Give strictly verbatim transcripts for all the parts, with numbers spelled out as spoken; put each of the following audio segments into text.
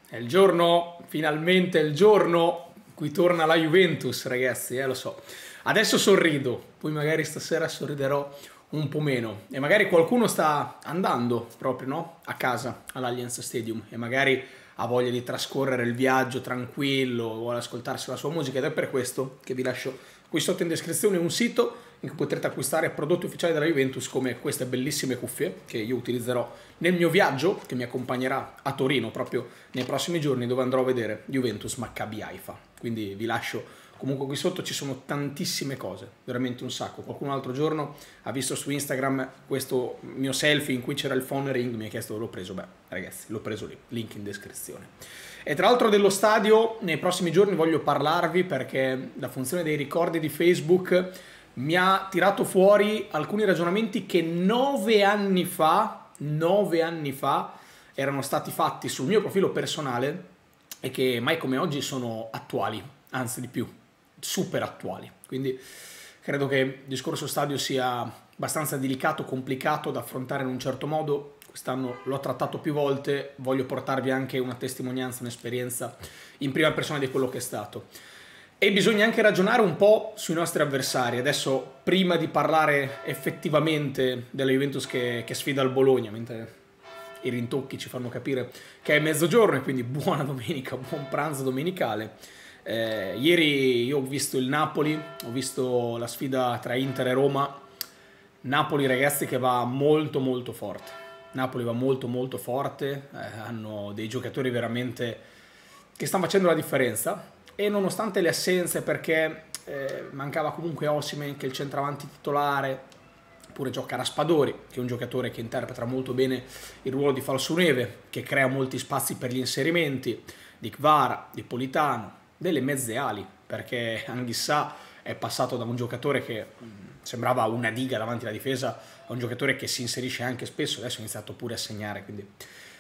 È il giorno, finalmente è il giorno in cui torna la Juventus, ragazzi, eh, lo so. Adesso sorrido, poi magari stasera sorriderò un po' meno. E magari qualcuno sta andando proprio, no? A casa, all'Allianz Stadium, e magari ha voglia di trascorrere il viaggio tranquillo, vuole ascoltarsi la sua musica, ed è per questo che vi lascio qui sotto in descrizione un sito in cui potrete acquistare prodotti ufficiali della Juventus, come queste bellissime cuffie che io utilizzerò nel mio viaggio che mi accompagnerà a Torino proprio nei prossimi giorni, dove andrò a vedere Juventus Maccabi Haifa. Quindi vi lascio comunque qui sotto, ci sono tantissime cose, veramente un sacco. Qualcun altro giorno ha visto su Instagram questo mio selfie in cui c'era il phone ring, mi ha chiesto dove l'ho preso. Beh ragazzi, l'ho preso lì, link in descrizione. E tra l'altro dello stadio nei prossimi giorni voglio parlarvi, perché la funzione dei ricordi di Facebook mi ha tirato fuori alcuni ragionamenti che nove anni fa, nove anni fa erano stati fatti sul mio profilo personale e che mai come oggi sono attuali, anzi di più, super attuali. Quindi credo che il discorso stadio sia abbastanza delicato, complicato da affrontare in un certo modo. Quest'anno l'ho trattato più volte, voglio portarvi anche una testimonianza, un'esperienza in prima persona di quello che è stato. E bisogna anche ragionare un po' sui nostri avversari. Adesso, prima di parlare effettivamente della Juventus che, che sfida il Bologna, mentre i rintocchi ci fanno capire che è mezzogiorno, e quindi buona domenica, buon pranzo domenicale. Eh, ieri io ho visto il Napoli, ho visto la sfida tra Inter e Roma. Napoli, ragazzi, che va molto molto forte. Napoli va molto molto forte, eh, hanno dei giocatori veramente che stanno facendo la differenza. E nonostante le assenze, perché eh, mancava comunque Osimhen, che è il centravanti titolare, pure gioca Raspadori, che è un giocatore che interpreta molto bene il ruolo di falsoneve, che crea molti spazi per gli inserimenti, di Kvara, di Politano, delle mezze ali, perché Anghissà è passato da un giocatore che mh, sembrava una diga davanti alla difesa a un giocatore che si inserisce anche spesso, adesso ha iniziato pure a segnare, quindi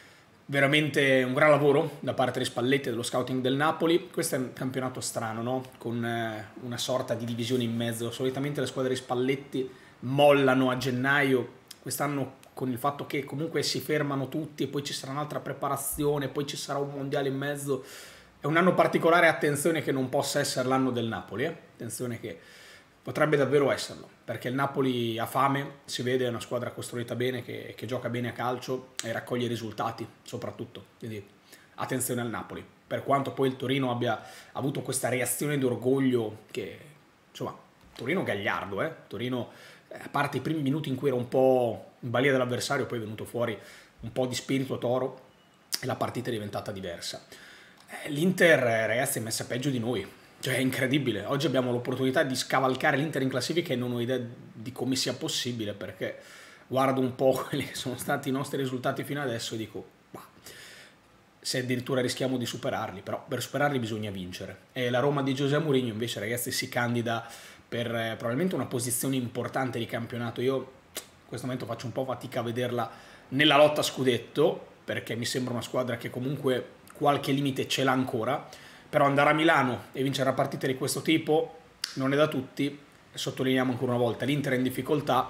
veramente un gran lavoro da parte di Spalletti e dello scouting del Napoli. Questo è un campionato strano, no? Con eh, una sorta di divisione in mezzo. Solitamente le squadre di Spalletti mollano a gennaio, quest'anno con il fatto che comunque si fermano tutti e poi ci sarà un'altra preparazione, poi ci sarà un mondiale in mezzo. È un anno particolare, attenzione che non possa essere l'anno del Napoli, eh? Attenzione che potrebbe davvero esserlo, perché il Napoli ha fame, si vede, è una squadra costruita bene, che, che gioca bene a calcio e raccoglie risultati soprattutto, quindi attenzione al Napoli. Per quanto poi il Torino abbia avuto questa reazione d'orgoglio che, insomma, Torino gagliardo, eh? Torino, a parte i primi minuti in cui era un po' in balia dell'avversario, poi è venuto fuori un po' di spirito toro e la partita è diventata diversa. L'Inter, ragazzi, è messa peggio di noi. Cioè è incredibile, oggi abbiamo l'opportunità di scavalcare l'Inter in classifica e non ho idea di come sia possibile, perché guardo un po' quelli che sono stati i nostri risultati fino adesso e dico, bah, se addirittura rischiamo di superarli, però per superarli bisogna vincere. E la Roma di José Mourinho invece, ragazzi, si candida per eh, probabilmente una posizione importante di campionato. Io in questo momento faccio un po' fatica a vederla nella lotta a scudetto, perché mi sembra una squadra che comunque qualche limite ce l'ha ancora. Però andare a Milano e vincere partite di questo tipo non è da tutti. Sottolineiamo ancora una volta, l'Inter è in difficoltà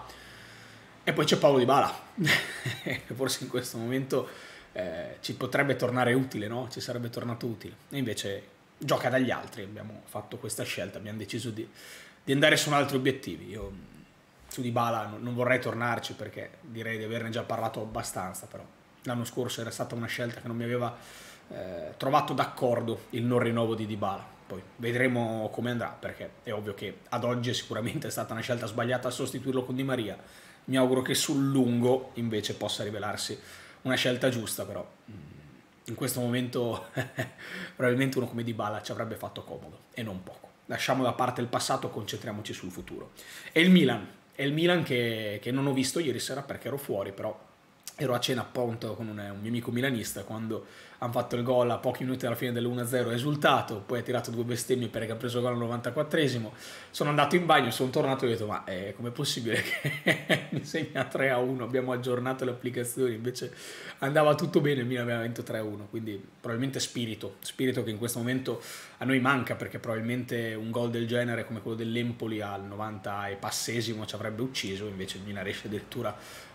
e poi c'è Paulo Dybala che forse in questo momento eh, ci potrebbe tornare utile, no? Ci sarebbe tornato utile, e invece gioca dagli altri. Abbiamo fatto questa scelta, abbiamo deciso di, di andare su altri obiettivi. Io su Dybala non, non vorrei tornarci, perché direi di averne già parlato abbastanza, però l'anno scorso era stata una scelta che non mi aveva Eh, trovato d'accordo il non rinnovo di Dybala. Poi vedremo come andrà, perché è ovvio che ad oggi sicuramente è stata una scelta sbagliata a sostituirlo con Di Maria. Mi auguro che sul lungo invece possa rivelarsi una scelta giusta, però in questo momento probabilmente uno come Dybala ci avrebbe fatto comodo, e non poco. Lasciamo da parte il passato, concentriamoci sul futuro. E il Milan, è il Milan che, che non ho visto ieri sera perché ero fuori, però ero a cena appunto con un, un mio amico milanista quando hanno fatto il gol a pochi minuti dalla fine dell'uno a zero, è esultato, poi ha tirato due bestemmie perché ha preso il gol al novantaquattresimo. Sono andato in bagno, sono tornato e ho detto ma eh, com'è possibile che mi segna tre a uno, abbiamo aggiornato le applicazioni, invece andava tutto bene, il Milan aveva vinto tre a uno, quindi probabilmente spirito, spirito che in questo momento a noi manca, perché probabilmente un gol del genere come quello dell'Empoli al novanta e passesimo ci avrebbe ucciso, invece il Milan riesce addirittura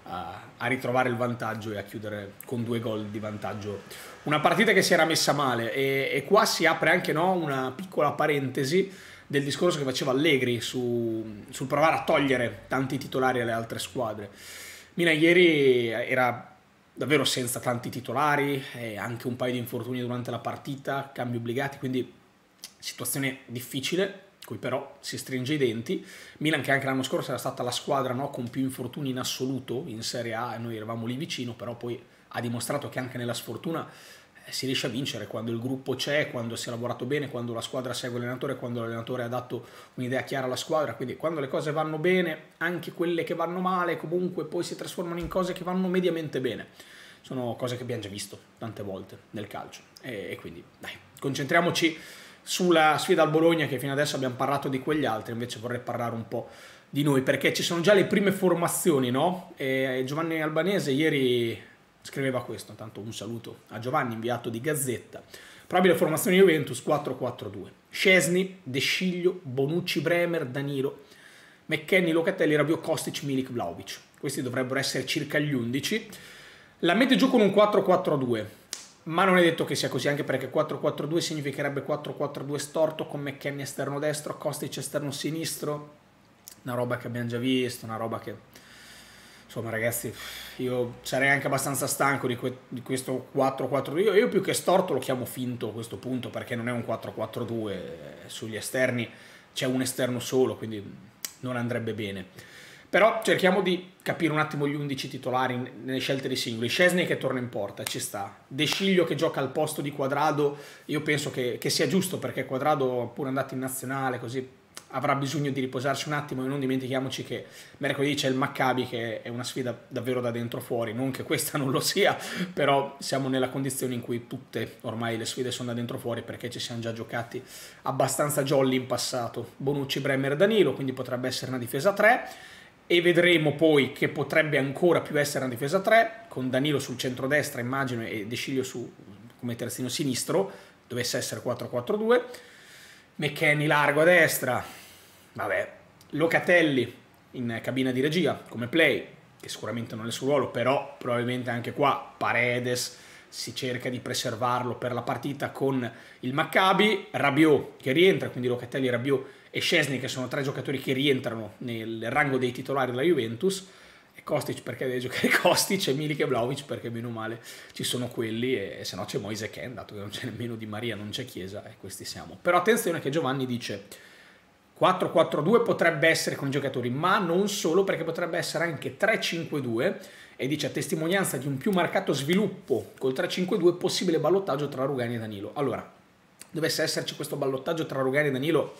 a, a ritrovare il vantaggio e a chiudere con due gol di vantaggio una partita che si era messa male. E, e qua si apre anche, no, una piccola parentesi del discorso che faceva Allegri su, sul provare a togliere tanti titolari alle altre squadre. Milan ieri era davvero senza tanti titolari e anche un paio di infortuni durante la partita, cambi obbligati, quindi situazione difficile, cui però si stringe i denti. Milan, che anche l'anno scorso era stata la squadra, no, con più infortuni in assoluto in Serie A, e noi eravamo lì vicino, però poi ha dimostrato che anche nella sfortuna eh, si riesce a vincere quando il gruppo c'è, quando si è lavorato bene, quando la squadra segue l'allenatore, quando l'allenatore ha dato un'idea chiara alla squadra. Quindi quando le cose vanno bene, anche quelle che vanno male comunque poi si trasformano in cose che vanno mediamente bene. Sono cose che abbiamo già visto tante volte nel calcio, e, e quindi dai, concentriamoci sulla sfida al Bologna, che fino adesso abbiamo parlato di quegli altri. Invece vorrei parlare un po' di noi, perché ci sono già le prime formazioni, no? E Giovanni Albanese ieri scriveva questo, tanto un saluto a Giovanni, inviato di Gazzetta. Probabile formazione Juventus quattro quattro due. Szczęsny, De Sciglio, Bonucci, Bremer, Danilo, McKennie, Locatelli, Rabiot, Kostic, Milik, Vlahovic. Questi dovrebbero essere circa gli undici. La mette giù con un quattro quattro due, ma non è detto che sia così, anche perché quattro quattro due significherebbe quattro quattro due storto, con McKennie esterno destro, Kostic esterno sinistro. Una roba che abbiamo già visto, una roba che... Insomma, ragazzi, io sarei anche abbastanza stanco di, que di questo quattro quattro due. Io, io più che storto lo chiamo finto a questo punto, perché non è un quattro quattro due. Sugli esterni c'è un esterno solo, quindi non andrebbe bene. Però cerchiamo di capire un attimo gli undici titolari nelle scelte dei singoli. Szczęsny che torna in porta, ci sta. De Sciglio che gioca al posto di Quadrado, io penso che, che sia giusto, perché Quadrado, pure andato in nazionale, così avrà bisogno di riposarsi un attimo. E non dimentichiamoci che mercoledì c'è il Maccabi, che è una sfida davvero da dentro fuori. Non che questa non lo sia, però siamo nella condizione in cui tutte ormai le sfide sono da dentro fuori, perché ci siamo già giocati abbastanza jolly in passato. Bonucci, Bremer, Danilo, quindi potrebbe essere una difesa tre. E vedremo poi che potrebbe ancora più essere una difesa tre, con Danilo sul centrodestra, immagino, e De Sciglio su, come terzino sinistro, dovesse essere quattro quattro due. McKennie largo a destra, vabbè, Locatelli in cabina di regia come play, che sicuramente non è il suo ruolo, però probabilmente anche qua Paredes si cerca di preservarlo per la partita con il Maccabi. Rabiot che rientra, quindi Locatelli, Rabiot e Szczęsny, che sono tre giocatori che rientrano nel rango dei titolari della Juventus, e Kostic perché deve giocare Kostic, e Milik e Vlahovic perché meno male ci sono quelli, e, e se no c'è Moise Kean, dato che non c'è nemmeno Di Maria, non c'è Chiesa, e questi siamo. Però attenzione che Giovanni dice quattro quattro due potrebbe essere con i giocatori, ma non solo, perché potrebbe essere anche tre cinque due, e dice a testimonianza di un più marcato sviluppo col tre cinque due, possibile ballottaggio tra Rugani e Danilo. Allora, dovesse esserci questo ballottaggio tra Rugani e Danilo,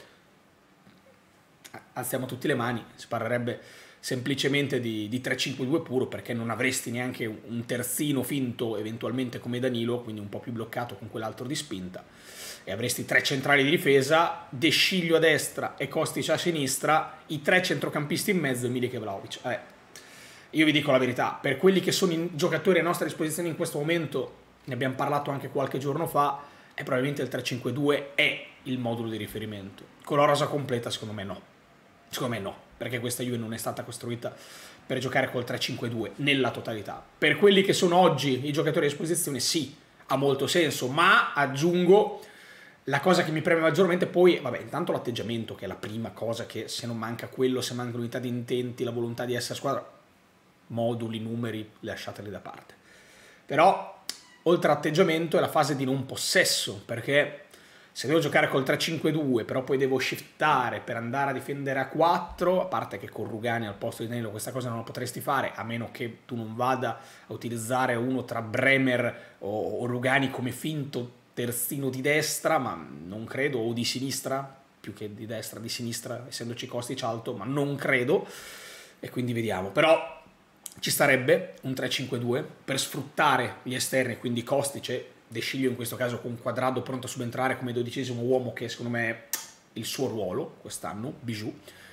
alziamo tutti le mani, si parlerebbe semplicemente di, di tre cinque due puro, perché non avresti neanche un terzino finto eventualmente come Danilo, quindi un po' più bloccato con quell'altro di spinta, e avresti tre centrali di difesa, De Sciglio a destra e Kostic a sinistra, i tre centrocampisti in mezzo e Milik e Vlahovic. Eh, io vi dico la verità, per quelli che sono i giocatori a nostra disposizione in questo momento, ne abbiamo parlato anche qualche giorno fa, e probabilmente il tre cinque due è il modulo di riferimento. Con la rosa completa secondo me no. Secondo me no, perché questa Juve non è stata costruita per giocare col tre cinque due nella totalità. Per quelli che sono oggi i giocatori a disposizione sì, ha molto senso, ma aggiungo la cosa che mi preme maggiormente poi, vabbè, intanto l'atteggiamento, che è la prima cosa, che se non manca quello, se manca l'unità di intenti, la volontà di essere squadra, moduli, numeri, lasciateli da parte. Però, oltre all'atteggiamento, è la fase di non possesso, perché se devo giocare col tre cinque due, però poi devo shiftare per andare a difendere a quattro, a parte che con Rugani al posto di Danilo questa cosa non la potresti fare, a meno che tu non vada a utilizzare uno tra Bremer o, o Rugani come finto terzino di destra, ma non credo, o di sinistra, più che di destra, di sinistra, essendoci Kostic alto, ma non credo, e quindi vediamo. Però ci starebbe un tre cinque due per sfruttare gli esterni, quindi Kostic e De Sciglio in questo caso, con Quadrado pronto a subentrare come dodicesimo uomo, che secondo me è il suo ruolo quest'anno, Bijou,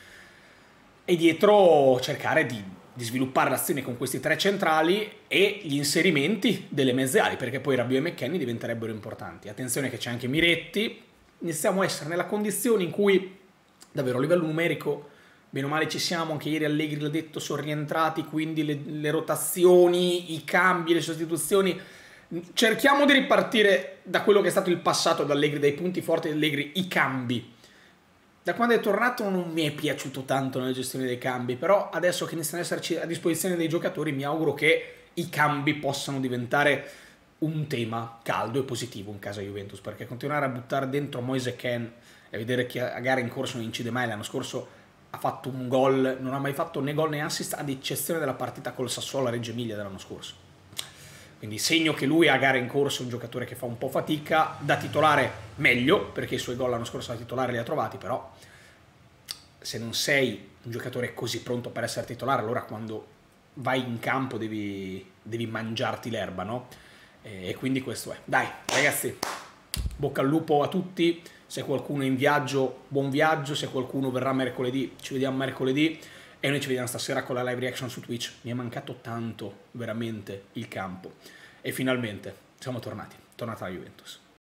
e dietro cercare di, di sviluppare l'azione con questi tre centrali e gli inserimenti delle mezze ali, perché poi Rabiot e McKennie diventerebbero importanti. Attenzione che c'è anche Miretti, iniziamo a essere nella condizione in cui davvero a livello numerico bene o male ci siamo, anche ieri Allegri l'ha detto, sono rientrati, quindi le, le rotazioni, i cambi, le sostituzioni. Cerchiamo di ripartire da quello che è stato il passato di Allegri, dai punti forti di Allegri, i cambi. Da quando è tornato non mi è piaciuto tanto nella gestione dei cambi, però adesso che iniziano ad esserci a disposizione dei giocatori mi auguro che i cambi possano diventare un tema caldo e positivo in casa Juventus, perché continuare a buttare dentro Moise Kean e vedere che a gara in corso non incide mai. L'anno scorso ha fatto un gol, non ha mai fatto né gol né assist, ad eccezione della partita col Sassuolo a Reggio Emilia dell'anno scorso. Quindi segno che lui a gara in corso è un giocatore che fa un po' fatica, da titolare meglio, perché i suoi gol l'anno scorso da titolare li ha trovati, però se non sei un giocatore così pronto per essere titolare, allora quando vai in campo devi, devi mangiarti l'erba, no? E quindi questo è. Dai, ragazzi, bocca al lupo a tutti. Se qualcuno è in viaggio, buon viaggio. Se qualcuno verrà mercoledì, ci vediamo mercoledì. E noi ci vediamo stasera con la live reaction su Twitch. Mi è mancato tanto, veramente, il campo. E finalmente siamo tornati. Tornata la Juventus.